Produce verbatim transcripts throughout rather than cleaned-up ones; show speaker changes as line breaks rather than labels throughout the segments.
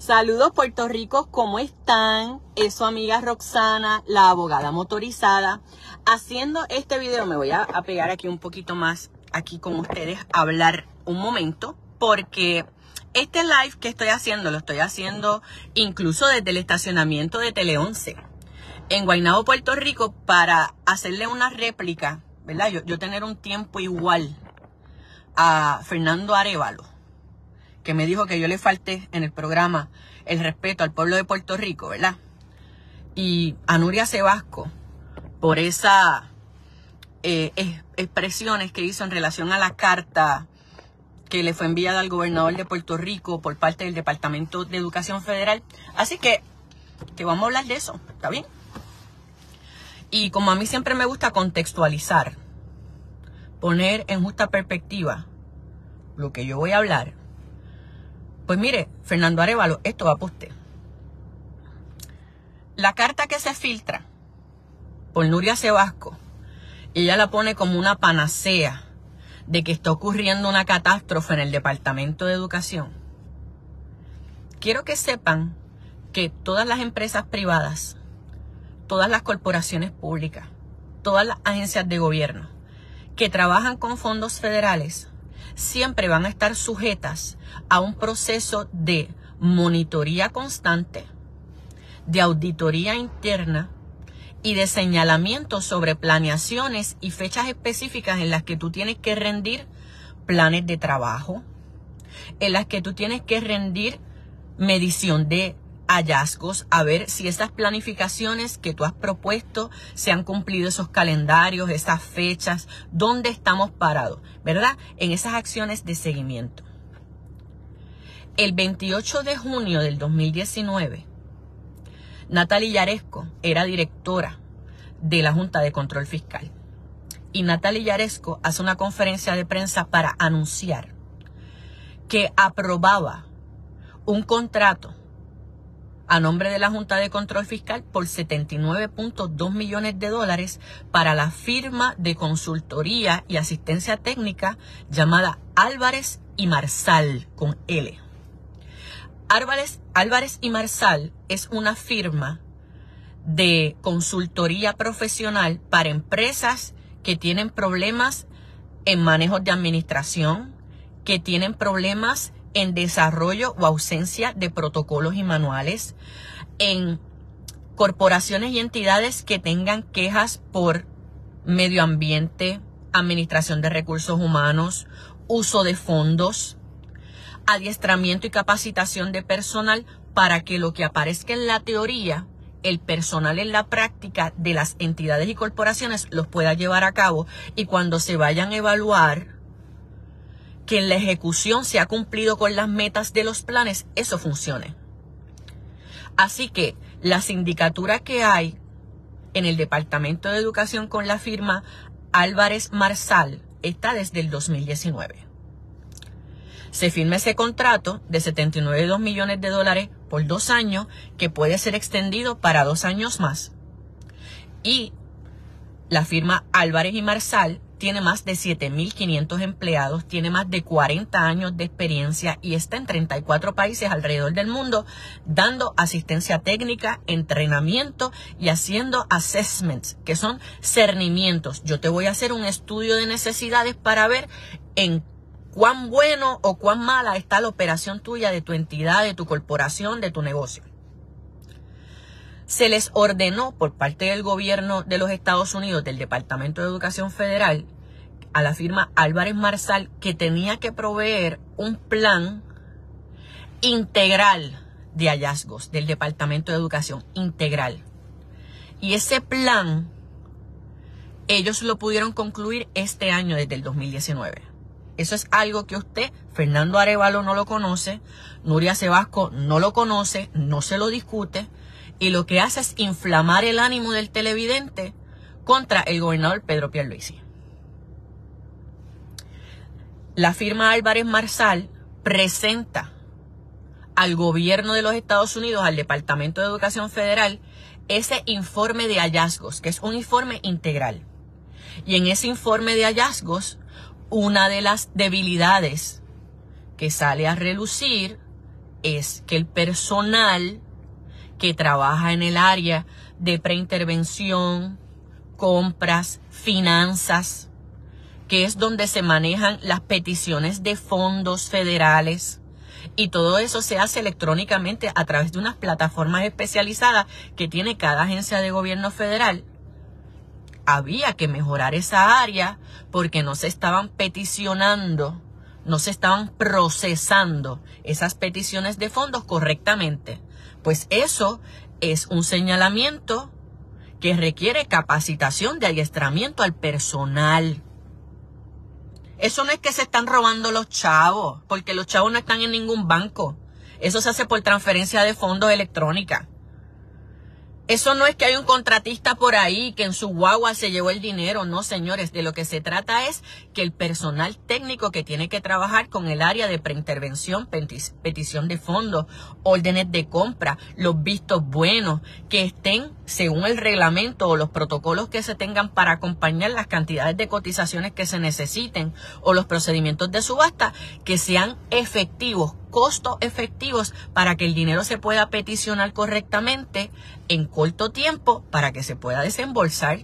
Saludos Puerto Rico, ¿cómo están? Es su amiga Roxana, la abogada motorizada. Haciendo este video me voy a, a pegar aquí un poquito más, aquí con ustedes, a hablar un momento, porque este live que estoy haciendo, lo estoy haciendo incluso desde el estacionamiento de Tele once, en Guaynabo, Puerto Rico, para hacerle una réplica, ¿verdad? Yo, yo tener un tiempo igual a Fernando Arévalo, que me dijo que yo le falté en el programa el respeto al pueblo de Puerto Rico, ¿verdad? Y a Nuria Sebasco por esas eh, es, expresiones que hizo en relación a la carta que le fue enviada al gobernador de Puerto Rico por parte del Departamento de Educación Federal. Así que, que vamos a hablar de eso, ¿está bien? Y como a mí siempre me gusta contextualizar, poner en justa perspectiva lo que yo voy a hablar, pues mire, Fernando Arévalo, esto va para usted. La carta que se filtra por Nuria Sebasco, ella la pone como una panacea de que está ocurriendo una catástrofe en el Departamento de Educación. Quiero que sepan que todas las empresas privadas, todas las corporaciones públicas, todas las agencias de gobierno que trabajan con fondos federales, siempre van a estar sujetas a un proceso de monitoría constante, de auditoría interna y de señalamiento sobre planeaciones y fechas específicas en las que tú tienes que rendir planes de trabajo, en las que tú tienes que rendir medición de hallazgos, a ver si esas planificaciones que tú has propuesto se han cumplido, esos calendarios, esas fechas, dónde estamos parados, ¿verdad? En esas acciones de seguimiento. El veintiocho de junio del dos mil diecinueve, Natalie Yaresco era directora de la Junta de Control Fiscal. Y Natalie Yaresco hace una conferencia de prensa para anunciar que aprobaba un contrato a nombre de la Junta de Control Fiscal por setenta y nueve punto dos millones de dólares para la firma de consultoría y asistencia técnica llamada Álvarez y Marsal, con L. Álvarez, Álvarez y Marsal es una firma de consultoría profesional para empresas que tienen problemas en manejos de administración, que tienen problemas en desarrollo o ausencia de protocolos y manuales, en corporaciones y entidades que tengan quejas por medio ambiente, administración de recursos humanos, uso de fondos, adiestramiento y capacitación de personal, para que lo que aparezca en la teoría, el personal en la práctica de las entidades y corporaciones los pueda llevar a cabo, y cuando se vayan a evaluar que en la ejecución se ha cumplido con las metas de los planes, eso funcione. Así que la sindicatura que hay en el Departamento de Educación con la firma Álvarez Marsal está desde el dos mil diecinueve. Se firma ese contrato de setenta y nueve punto dos millones de dólares por dos años, que puede ser extendido para dos años más. Y la firma Álvarez y Marsal tiene más de siete mil quinientos empleados, tiene más de cuarenta años de experiencia y está en treinta y cuatro países alrededor del mundo dando asistencia técnica, entrenamiento y haciendo assessments, que son cernimientos. Yo te voy a hacer un estudio de necesidades para ver en cuán bueno o cuán mala está la operación tuya, de tu entidad, de tu corporación, de tu negocio. Se les ordenó por parte del gobierno de los Estados Unidos, del Departamento de Educación Federal, a la firma Álvarez Marsal, que tenía que proveer un plan integral de hallazgos del Departamento de Educación, integral. Y ese plan, ellos lo pudieron concluir este año, desde el dos mil diecinueve. Eso es algo que usted, Fernando Arévalo, no lo conoce, Nuria Sebasco no lo conoce, no se lo discute, y lo que hace es inflamar el ánimo del televidente contra el gobernador Pedro Pierluisi. La firma Álvarez Marsal presenta al gobierno de los Estados Unidos, al Departamento de Educación Federal, ese informe de hallazgos, que es un informe integral. Y en ese informe de hallazgos, una de las debilidades que sale a relucir es que el personal que trabaja en el área de preintervención, compras, finanzas, que es donde se manejan las peticiones de fondos federales, y todo eso se hace electrónicamente a través de unas plataformas especializadas que tiene cada agencia de gobierno federal. Había que mejorar esa área porque no se estaban peticionando, no se estaban procesando esas peticiones de fondos correctamente. Pues eso es un señalamiento que requiere capacitación de adiestramiento al personal. Eso no es que se están robando los chavos, porque los chavos no están en ningún banco. Eso se hace por transferencia de fondos electrónica. Eso no es que hay un contratista por ahí que en su guagua se llevó el dinero. No, señores, de lo que se trata es que el personal técnico que tiene que trabajar con el área de preintervención, petición de fondos, órdenes de compra, los vistos buenos, que estén según el reglamento o los protocolos que se tengan para acompañar las cantidades de cotizaciones que se necesiten o los procedimientos de subasta, que sean efectivos, costos efectivos para que el dinero se pueda peticionar correctamente en corto tiempo para que se pueda desembolsar.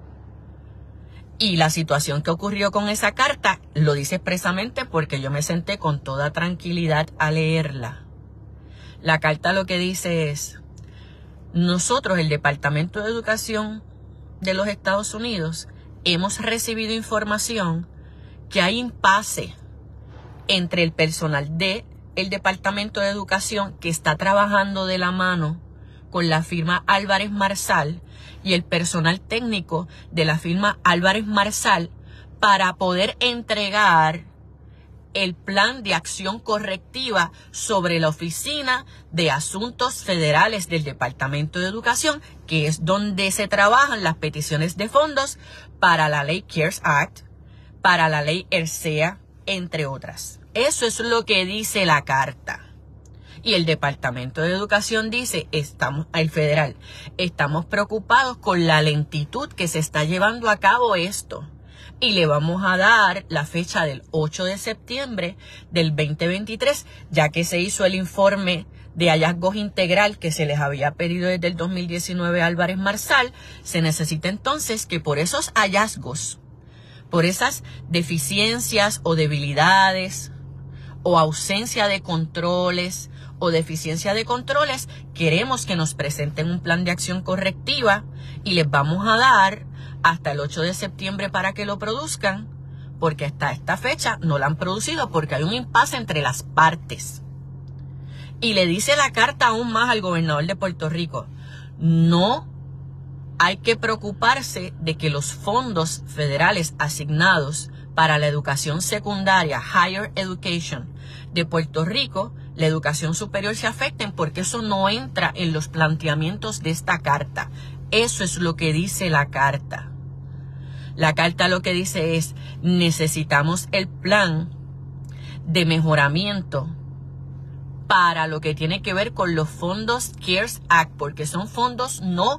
Y la situación que ocurrió con esa carta lo dice expresamente porque yo me senté con toda tranquilidad a leerla. La carta lo que dice es: nosotros, el Departamento de Educación de los Estados Unidos, hemos recibido información que hay impasse entre el personal de el Departamento de Educación que está trabajando de la mano con la firma Álvarez Marsal y el personal técnico de la firma Álvarez Marsal para poder entregar el plan de acción correctiva sobre la Oficina de Asuntos Federales del Departamento de Educación, que es donde se trabajan las peticiones de fondos para la ley CARES Act, para la ley ERSEA, entre otras. Eso es lo que dice la carta. Y el Departamento de Educación dice, estamos, el federal, estamos preocupados con la lentitud que se está llevando a cabo esto. Y le vamos a dar la fecha del ocho de septiembre del veinte veintitrés, ya que se hizo el informe de hallazgos integral que se les había pedido desde el dos mil diecinueve a Álvarez Marsal. Se necesita entonces que por esos hallazgos, por esas deficiencias o debilidades o ausencia de controles o deficiencia de controles, queremos que nos presenten un plan de acción correctiva y les vamos a dar hasta el ocho de septiembre para que lo produzcan, porque hasta esta fecha no lo han producido porque hay un impasse entre las partes. Y le dice la carta aún más al gobernador de Puerto Rico: no hay que preocuparse de que los fondos federales asignados para la educación secundaria, Higher Education, de Puerto Rico, la educación superior, se afecten, porque eso no entra en los planteamientos de esta carta. Eso es lo que dice la carta. La carta lo que dice es: necesitamos el plan de mejoramiento para lo que tiene que ver con los fondos CARES Act, porque son fondos no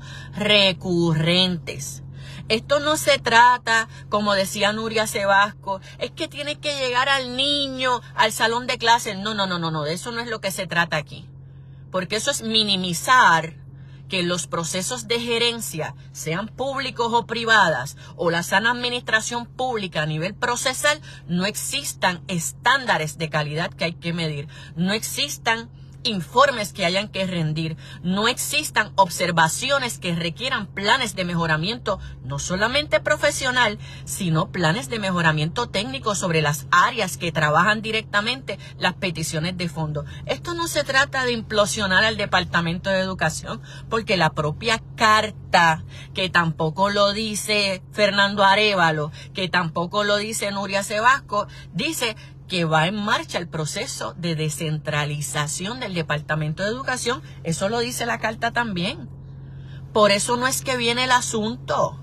recurrentes. Esto no se trata, como decía Nuria Sebasco, es que tiene que llegar al niño al salón de clases. No, no, no, no, no, de eso no es lo que se trata aquí. Porque eso es minimizar que los procesos de gerencia, sean públicos o privadas, o la sana administración pública a nivel procesal, no existan estándares de calidad que hay que medir, no existan informes que hayan que rendir, no existan observaciones que requieran planes de mejoramiento, no solamente profesional, sino planes de mejoramiento técnico sobre las áreas que trabajan directamente las peticiones de fondos. Esto no se trata de implosionar al Departamento de Educación, porque la propia carta, que tampoco lo dice Fernando Arévalo, que tampoco lo dice Nuria Sebasco, dice que va en marcha el proceso de descentralización del Departamento de Educación. Eso lo dice la carta también. Por eso no es que viene el asunto.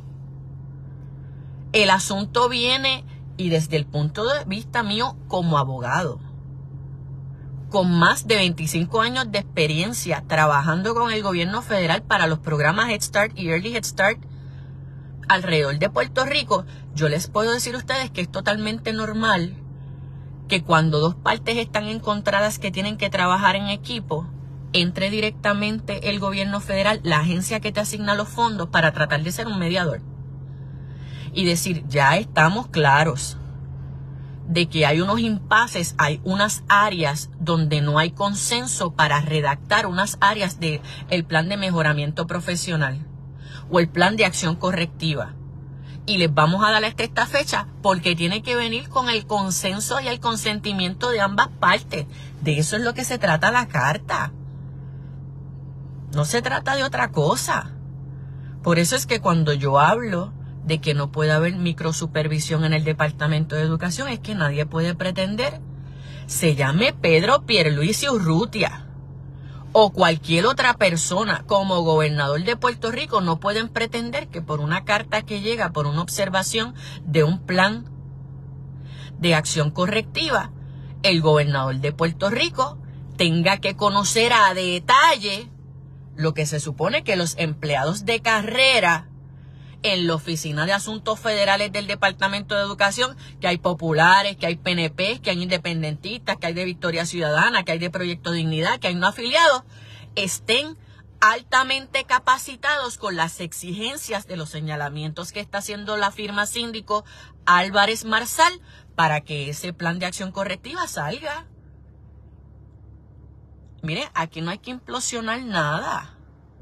El asunto viene, y desde el punto de vista mío como abogado, con más de veinticinco años de experiencia trabajando con el gobierno federal para los programas Head Start y Early Head Start alrededor de Puerto Rico, yo les puedo decir a ustedes que es totalmente normal que cuando dos partes están encontradas que tienen que trabajar en equipo, entre directamente el gobierno federal, la agencia que te asigna los fondos, para tratar de ser un mediador. Y decir, ya estamos claros de que hay unos impases, hay unas áreas donde no hay consenso para redactar unas áreas del plan de mejoramiento profesional o el plan de acción correctiva. Y les vamos a dar hasta esta fecha porque tiene que venir con el consenso y el consentimiento de ambas partes. De eso es lo que se trata la carta. No se trata de otra cosa. Por eso es que cuando yo hablo de que no puede haber microsupervisión en el Departamento de Educación, es que nadie puede pretender, se llame Pedro Pierluisi Urrutia o cualquier otra persona como gobernador de Puerto Rico, no pueden pretender que por una carta que llega, por una observación de un plan de acción correctiva, el gobernador de Puerto Rico tenga que conocer a detalle lo que se supone que los empleados de carrera en la Oficina de Asuntos Federales del Departamento de Educación, que hay populares, que hay P N P, que hay independentistas, que hay de Victoria Ciudadana, que hay de Proyecto Dignidad, que hay no afiliados, estén altamente capacitados con las exigencias de los señalamientos que está haciendo la firma síndico Álvarez Marsal para que ese plan de acción correctiva salga. Mire, aquí no hay que implosionar nada.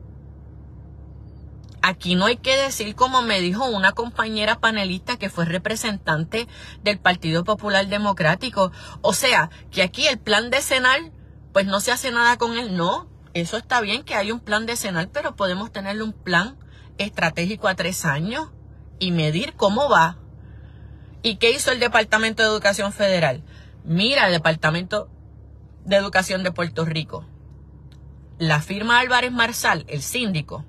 Aquí no hay que decir, como me dijo una compañera panelista que fue representante del Partido Popular Democrático, o sea, que aquí el plan decenal, pues no se hace nada con él. No, eso está bien que hay un plan decenal, pero podemos tenerle un plan estratégico a tres años y medir cómo va. ¿Y qué hizo el Departamento de Educación Federal? Mira, el Departamento de Educación de Puerto Rico, la firma Álvarez Marsal, el síndico,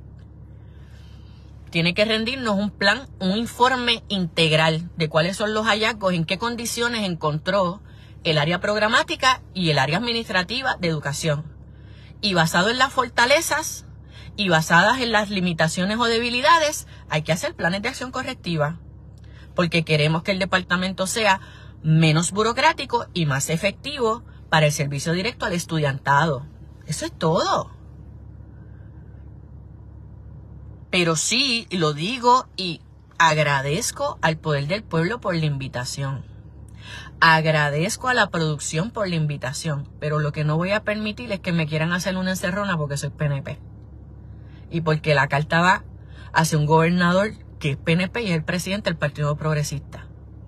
tiene que rendirnos un plan, un informe integral de cuáles son los hallazgos, en qué condiciones encontró el área programática y el área administrativa de educación. Y basado en las fortalezas y basadas en las limitaciones o debilidades, hay que hacer planes de acción correctiva. Porque queremos que el departamento sea menos burocrático y más efectivo para el servicio directo al estudiantado. Eso es todo. Pero sí, lo digo y agradezco al Poder del Pueblo por la invitación. Agradezco a la producción por la invitación. Pero lo que no voy a permitir es que me quieran hacer una encerrona porque soy P N P. Y porque la carta va hacia un gobernador que es P N P y es el presidente del Partido Progresista.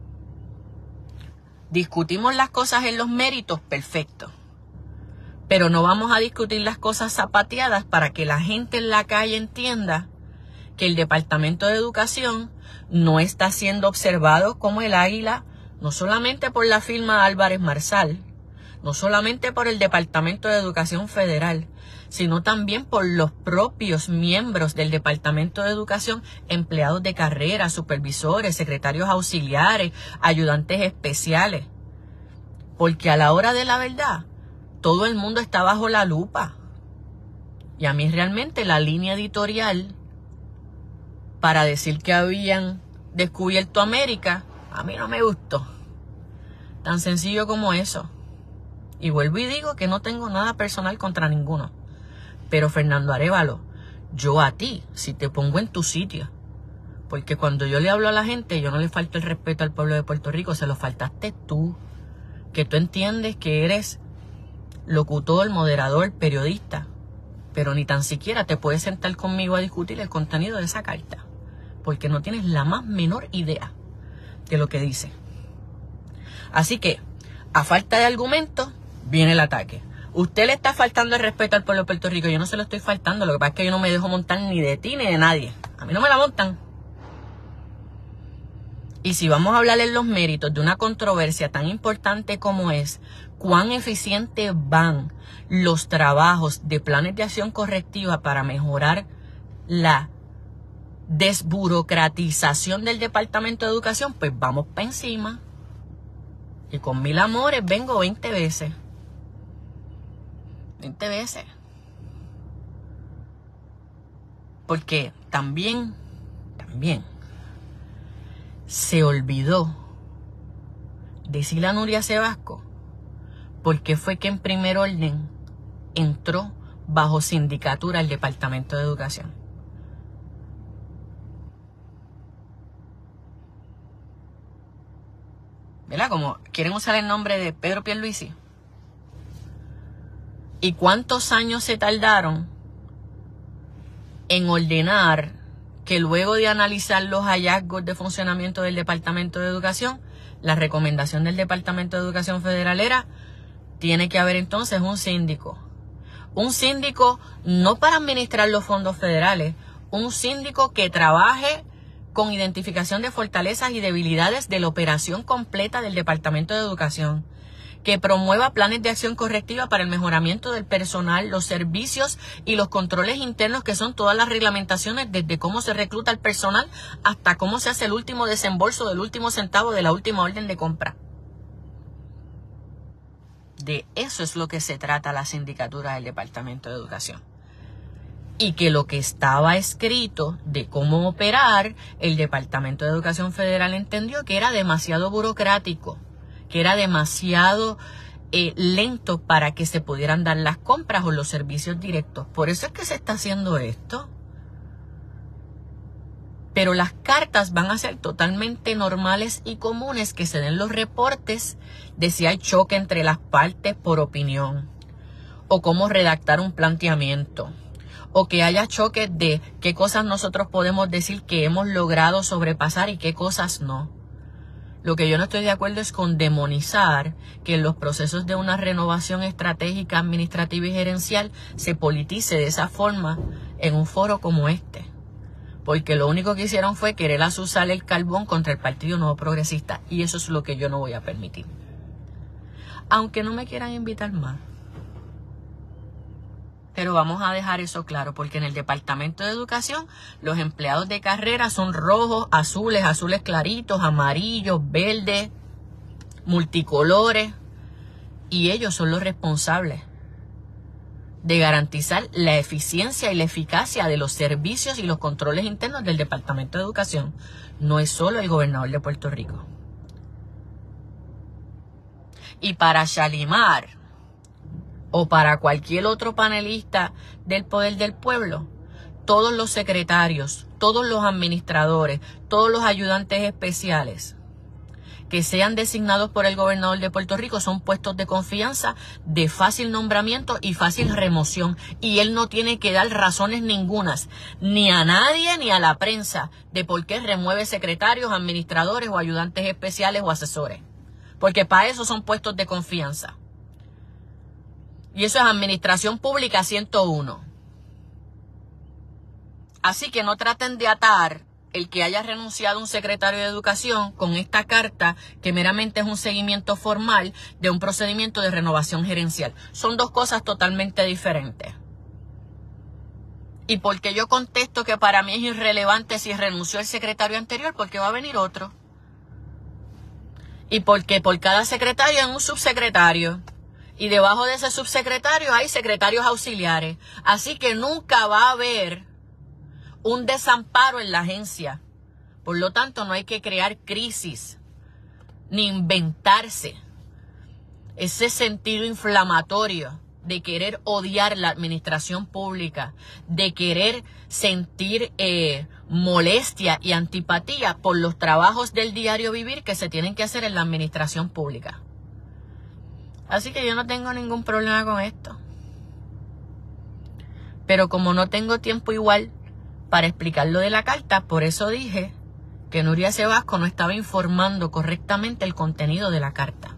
Discutimos las cosas en los méritos, perfecto. Pero no vamos a discutir las cosas zapateadas para que la gente en la calle entienda que el Departamento de Educación no está siendo observado como el águila, no solamente por la firma Álvarez Marsal, no solamente por el Departamento de Educación Federal, sino también por los propios miembros del Departamento de Educación, empleados de carrera, supervisores, secretarios auxiliares, ayudantes especiales. Porque a la hora de la verdad, todo el mundo está bajo la lupa. Y a mí realmente la línea editorial para decir que habían descubierto América, a mí no me gustó. Tan sencillo como eso. Y vuelvo y digo que no tengo nada personal contra ninguno. Pero Fernando Arévalo, yo a ti, si te pongo en tu sitio, porque cuando yo le hablo a la gente, yo no le falto el respeto al pueblo de Puerto Rico, se lo faltaste tú. Que tú entiendes que eres locutor, moderador, periodista, pero ni tan siquiera te puedes sentar conmigo a discutir el contenido de esa carta, porque no tienes la más menor idea de lo que dice. Así que, a falta de argumento, viene el ataque. Usted le está faltando el respeto al pueblo de Puerto Rico. Yo no se lo estoy faltando. Lo que pasa es que yo no me dejo montar ni de ti ni de nadie. A mí no me la montan. Y si vamos a hablar en los méritos de una controversia tan importante como es cuán eficiente van los trabajos de planes de acción correctiva para mejorar la desburocratización del Departamento de Educación, pues vamos para encima. Y con mil amores vengo veinte veces. veinte veces. Porque también, también, se olvidó decirle a Nuria Sebasco por qué fue que en primer orden entró bajo sindicatura el Departamento de Educación. ¿Verdad? Como quieren usar el nombre de Pedro Pierluisi. ¿Y cuántos años se tardaron en ordenar que luego de analizar los hallazgos de funcionamiento del Departamento de Educación, la recomendación del Departamento de Educación Federal era, tiene que haber entonces un síndico? Un síndico no para administrar los fondos federales, un síndico que trabaje con identificación de fortalezas y debilidades de la operación completa del Departamento de Educación, que promueva planes de acción correctiva para el mejoramiento del personal, los servicios y los controles internos, que son todas las reglamentaciones, desde cómo se recluta el personal hasta cómo se hace el último desembolso del último centavo de la última orden de compra. De eso es lo que se trata la sindicatura del Departamento de Educación. Y que lo que estaba escrito de cómo operar, el Departamento de Educación Federal entendió que era demasiado burocrático, que era demasiado eh, lento para que se pudieran dar las compras o los servicios directos. Por eso es que se está haciendo esto. Pero las cartas van a ser totalmente normales y comunes, que se den los reportes de si hay choque entre las partes por opinión, o cómo redactar un planteamiento, o que haya choque de qué cosas nosotros podemos decir que hemos logrado sobrepasar y qué cosas no. Lo que yo no estoy de acuerdo es con demonizar que en los procesos de una renovación estratégica, administrativa y gerencial se politice de esa forma en un foro como este. Porque lo único que hicieron fue querer azuzar el carbón contra el Partido Nuevo Progresista. Y eso es lo que yo no voy a permitir. Aunque no me quieran invitar más. Pero vamos a dejar eso claro, porque en el Departamento de Educación los empleados de carrera son rojos, azules, azules claritos, amarillos, verdes, multicolores. Y ellos son los responsables de garantizar la eficiencia y la eficacia de los servicios y los controles internos del Departamento de Educación. No es solo el gobernador de Puerto Rico. Y para Shalimar o para cualquier otro panelista del poder del pueblo, todos los secretarios, todos los administradores, todos los ayudantes especiales que sean designados por el gobernador de Puerto Rico son puestos de confianza, de fácil nombramiento y fácil remoción. Y él no tiene que dar razones ningunas, ni a nadie ni a la prensa, de por qué remueve secretarios, administradores o ayudantes especiales o asesores. Porque para eso son puestos de confianza. Y eso es Administración Pública ciento uno. Así que no traten de atar el que haya renunciado un secretario de Educación con esta carta, que meramente es un seguimiento formal de un procedimiento de renovación gerencial. Son dos cosas totalmente diferentes. Y porque yo contesto que para mí es irrelevante si renunció el secretario anterior, porque va a venir otro. Y porque por cada secretario hay un subsecretario. Y debajo de ese subsecretario hay secretarios auxiliares. Así que nunca va a haber un desamparo en la agencia. Por lo tanto, no hay que crear crisis ni inventarse ese sentido inflamatorio de querer odiar la administración pública, de querer sentir eh, molestia y antipatía por los trabajos del diario vivir que se tienen que hacer en la administración pública. Así que yo no tengo ningún problema con esto. Pero como no tengo tiempo igual para explicar lo de la carta, por eso dije que Nuria Sebasco no estaba informando correctamente el contenido de la carta.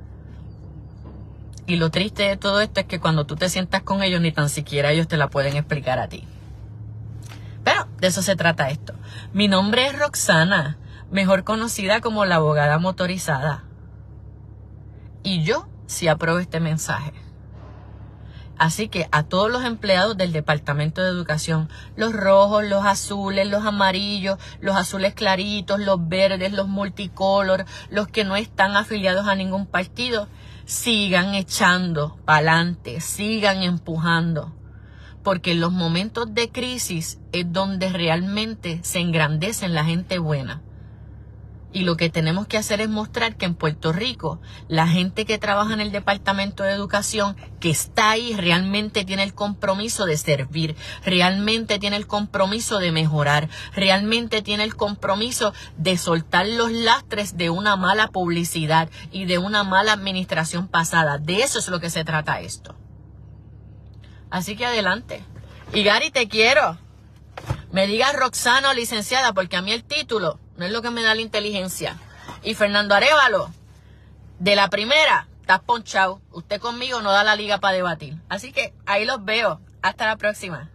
Y lo triste de todo esto es que cuando tú te sientas con ellos, ni tan siquiera ellos te la pueden explicar a ti. Pero de eso se trata esto. Mi nombre es Roxana, mejor conocida como la abogada motorizada. Y yo sí apruebo este mensaje. Así que a todos los empleados del Departamento de Educación, los rojos, los azules, los amarillos, los azules claritos, los verdes, los multicolor, los que no están afiliados a ningún partido, sigan echando para adelante, sigan empujando. Porque en los momentos de crisis es donde realmente se engrandecen la gente buena. Y lo que tenemos que hacer es mostrar que en Puerto Rico la gente que trabaja en el Departamento de Educación, que está ahí, realmente tiene el compromiso de servir, realmente tiene el compromiso de mejorar, realmente tiene el compromiso de soltar los lastres de una mala publicidad y de una mala administración pasada. De eso es lo que se trata esto. Así que adelante. Y Gary, te quiero. Me digas Roxana o licenciada, porque a mí el título no es lo que me da la inteligencia. Y Fernando Arévalo, de la primera, estás ponchado. Usted conmigo no da la liga para debatir. Así que ahí los veo. Hasta la próxima.